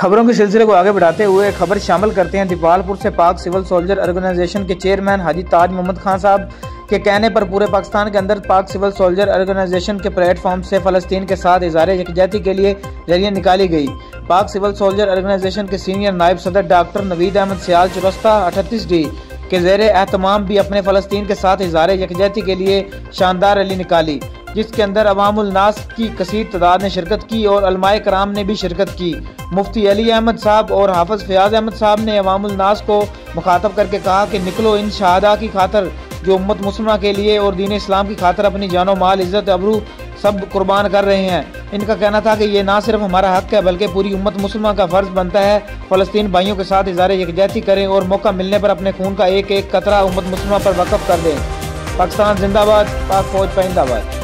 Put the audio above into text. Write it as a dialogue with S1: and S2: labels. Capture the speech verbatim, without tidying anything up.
S1: खबरों के सिलसिले को आगे बढ़ाते हुए खबर शामिल करते हैं। दीपालपुर से पाक सिविल सोल्जर ऑर्गेनाइजेशन के चेयरमैन हाजी ताज मोहम्मद खान साहब के कहने पर पूरे पाकिस्तान के अंदर पाक सिविल सोल्जर ऑर्गेनाइजेशन के प्लेटफॉर्म से फ़लस्तीन के साथ इज़हार यकजहती के लिए रैलियां निकाली गई। पाक सिविल सोल्जर ऑर्गेनाइजेशन के सीनियर नायब सदर डॉक्टर नवीद अहमद सियाल चुरस्ता अठतीस डी के ज़ेर एहतमाम भी अपने फ़लस्तीन के साथ इज़हार यकजहती के लिए शानदार रैली निकाली, जिसके अंदर अवामुल नास की कसीर तादाद ने शिरकत की और उलमाए कराम ने भी शिरकत की। मुफ्ती अली अहमद साहब और हाफिज फयाज अहमद साहब ने अवामुल नास को मुखातब करके कहा कि निकलो इन शहादा की खातर जो उम्मत मुस्लिमा के लिए और दीन इस्लाम की खातर अपनी जानो माल इज्जत अबरू सब कुर्बान कर रहे हैं। इनका कहना था कि ये ना सिर्फ हमारा हक है बल्कि पूरी उम्मत मुस्लिमा का फर्ज बनता है फ़लस्तीन भाइयों के साथ इज़हार यकजहती करें और मौका मिलने पर अपने खून का एक एक कतरा उम्मत मुस्लिमा पर वक़्फ़ कर दें। पाकिस्तान जिंदाबाद, पाक फौज पाइंदाबाद।